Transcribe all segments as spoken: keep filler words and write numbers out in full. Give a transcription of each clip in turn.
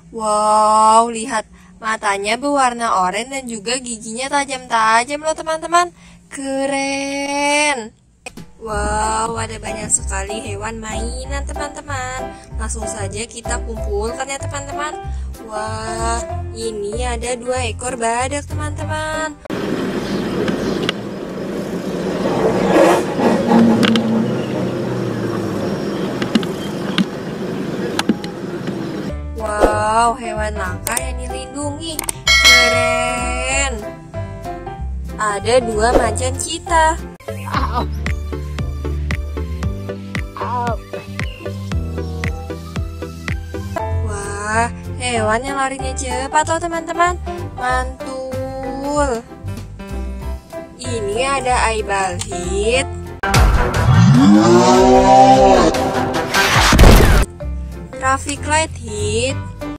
Wow, lihat. Matanya berwarna oranye dan juga giginya tajam-tajam loh teman-teman. Keren. Wow, ada banyak sekali hewan mainan teman-teman. Langsung saja kita kumpulkan ya teman-teman. Wah, ini ada dua ekor badak teman-teman. Wow, hewan langka yang dilindungi. Keren. Ada dua macan cheetah. Wah, hewan yang larinya cepat loh teman-teman. Mantul. Ini ada Eyeballs, traffic light hit,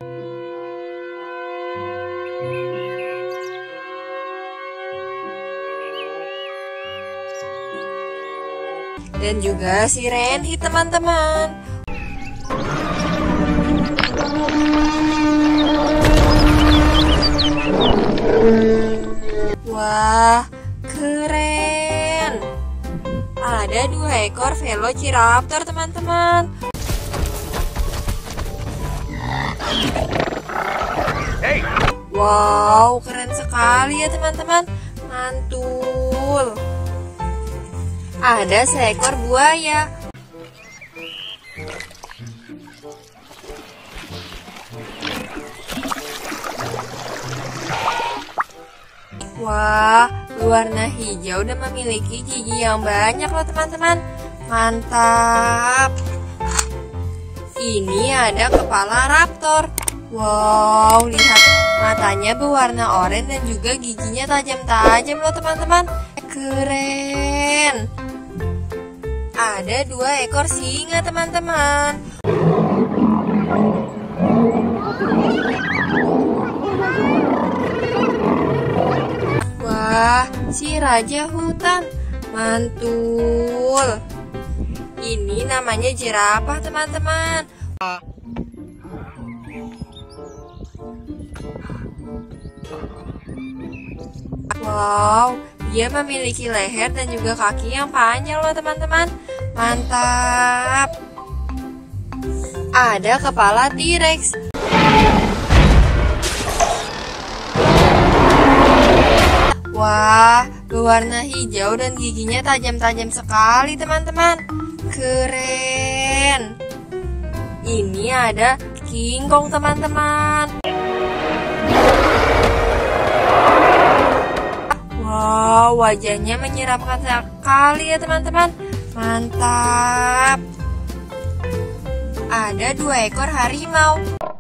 dan juga siren hit teman-teman. Wah, keren. Ada dua ekor Velociraptor teman-teman. Wow, keren sekali ya teman-teman. Mantul. Ada seekor buaya. Wah, berwarna hijau dan memiliki gigi yang banyak loh teman-teman. Mantap. Ini ada kepala raptor. Wow, lihat. Matanya berwarna oranye dan juga giginya tajam-tajam loh teman-teman. Keren. Ada dua ekor singa teman-teman. Wah, si raja hutan. Mantul. Ini namanya jerapah teman-teman. Wow, dia memiliki leher dan juga kaki yang panjang loh teman-teman. Mantap. Ada kepala T-Rex. Wah, berwarna hijau dan giginya tajam-tajam sekali teman-teman. Keren. Ini ada King Kong teman-teman. Wow, wajahnya menyeramkan sekali ya teman-teman. Mantap. Ada dua ekor harimau.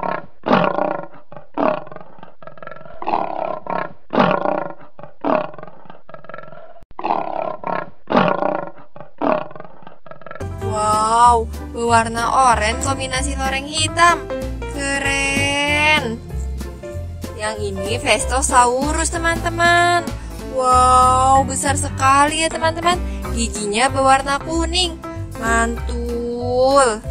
Wow, berwarna oranye kombinasi loreng hitam. Keren. Yang ini Vestosaurus teman-teman. Wow, besar sekali ya teman-teman. Giginya berwarna kuning. Mantul.